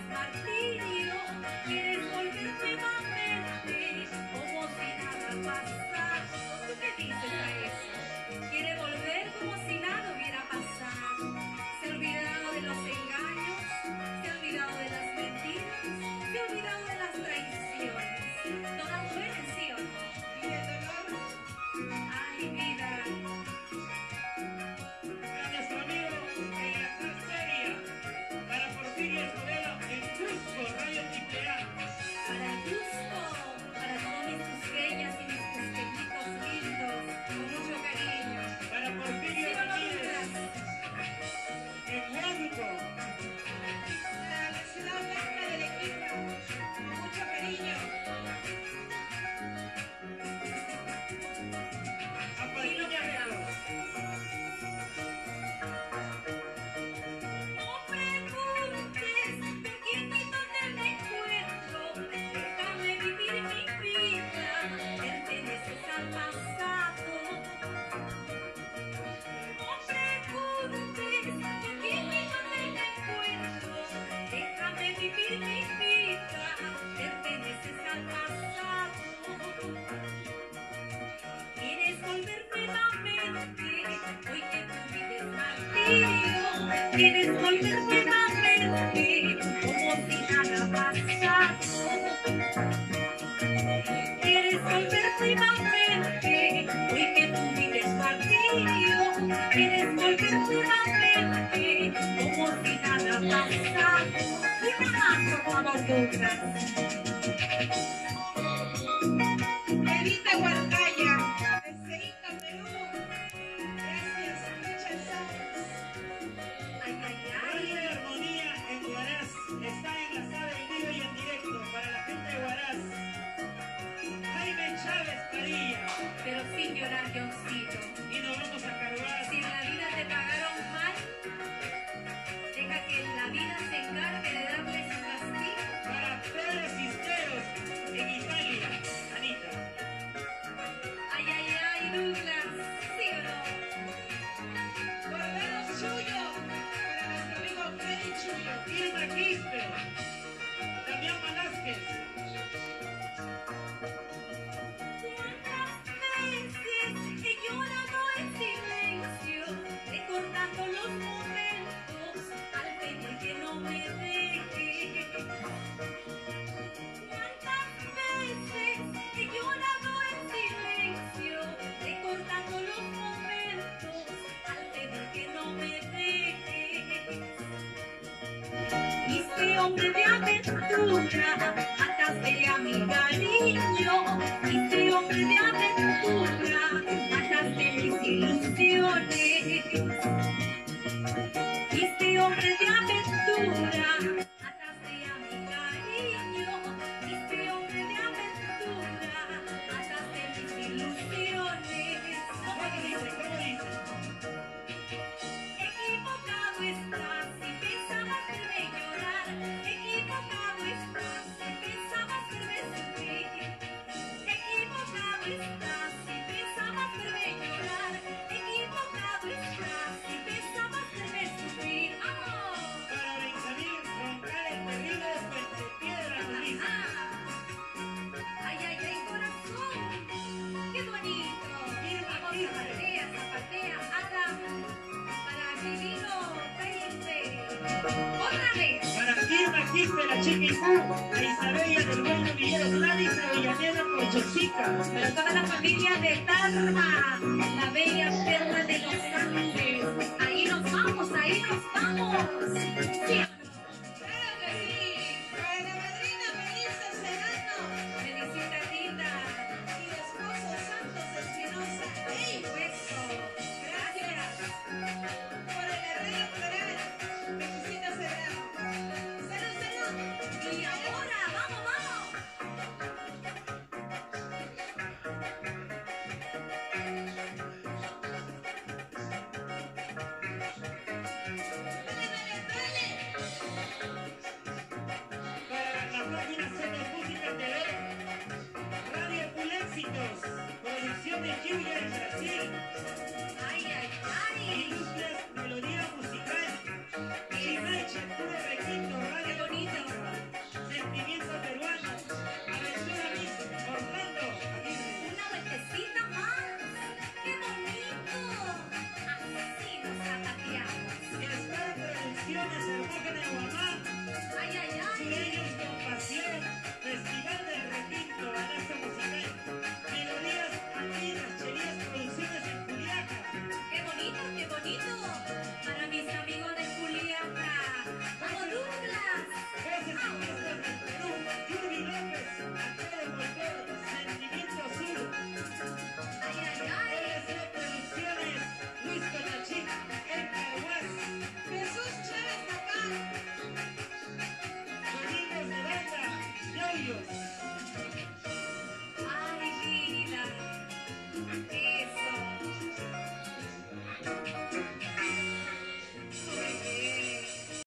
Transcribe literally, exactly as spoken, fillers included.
martirio, quieres volver nuevamente, como si nada pasara. ¿Tú qué dices a eso? Quiere volver como si nada hubiera pasado. Se ha olvidado de los engaños, se ha olvidado de las mentiras, se ha olvidado de las traiciones. Todas duelen, ¿sí o no? ¿Y el dolor? Ay, vida. Para nuestro amigo en la Salseria, para Porfirio Escobedo en Cusco, Radio Triple A. Para el Cusco, para todos mis cusqueñas y mis cusqueñitos lindos, con mucho cariño. Para Porfirio ¿Sí o no, Ramírez Douglas? en Huánuco. Para la ciudad blanca del equipo, con mucho cariño. A Padilla Records. No preguntes con quién y dónde me encuentro, déjame vivir mi vida, perteneces al pasado. No preguntes con quién y dónde me encuentro, déjame vivir mi vida, perteneces al pasado. Quieres volver nuevamente, hoy que tu vida es martirio. Quieres volver nuevamente, como si nada pasara. Quieres volver nuevamente, hoy que tu vida es martirio. Quieres volver nuevamente, como si nada pasara. Una más, por favor, Douglas. Edita Huarcaya, desde Ica, Perú. Gracias, muchas gracias. Ay, ay, Radio ay. Armonía en Huaraz está enlazada en vivo y en directo para la gente de Huaraz. Jaime Chávez Padilla. Pero sin llorar, Johncito. Y nos vamos a Caruaraz. Si en la vida te pagaron mal, deja que la vida se encargue de darle su castigo. Para Pedro Cisneros en Italia. Anita. Ay, ay, ay, Douglas, ¿sí o no? Guardaros Chuyo, para nuestro amigo Freddy Chuyo. Irma Quispe. Damián Velázquez. ¿Cuántas veces he llorado en silencio, recordando los momentos al pedir que no me deje? ¿Cuántas veces he llorado en silencio, recordando los momentos al pedir que no me dejes? Fuiste hombre de aventura, mataste a mi cariño. Fuiste hombre de aventura, mataste mis ilusiones. Fuiste hombre de aventura, mataste a mi cariño. Fuiste hombre de aventura, mataste mis ilusiones. ¿Cómo dice? ¿Cómo dice? Equivocado estás si pensabas verme llorar. Equivocado estás si pensabas verme sufrir. Equivocado estás si pensabas verme llorar. Equivocado estás si pensabas verme sufrir. ¡Vamos! Para Benjamín Roncal, el terrible de Puente Piedra, nos dice. ¡Ah! ¡Ay, ay, ay, corazón! ¡Qué bonito! Vamos, zapatea, zapatea, Adam. Para Divino Taille. ¡Otra vez! Para Irma Quispe, la chiquipú. A Isabella del Bueno Villero, Gladys Avellaneda, Pochosica. Para toda la familia de Tarma, la bella perla de los Ángeles. Ahí nos vamos, ahí nos vamos. ¿Sí o no? Claro que sí. Para la madrina Melissa Serrano Felicita, Tita. y el esposo Santos Espinosa. ¡Ey! Puesto. Gracias. Por el herrero floral, Felicita Serrano. ¡Salud, salud! Y ahora, vamos, vamos. ¡Dale, dale, dale! sentimiento peruano. Aventura Miss Orlando Aguirre. Una vueltecita más. ¡Qué bonito! Así nos zapateamos. Star Producciones Hermógenes de Guamán. ¡Ay, ay, ay! Sureños con pasión. Festival del Requinto, balazo musical. Melodías andinas, Cherías Producciones en Juliaca. ¡Qué bonito, qué bonito! Para mis amigos de Juliaca. ¡Vamos, Douglas! Voces y fiestas del Perú. Yuri López, actor motor, Sentimiento Sur. ¡Ay, ay, ay! L C Producciones, Luis Conachín, Edgar Guas. Jesús Chávez Tapán. Sonidos de banda, Yoyos.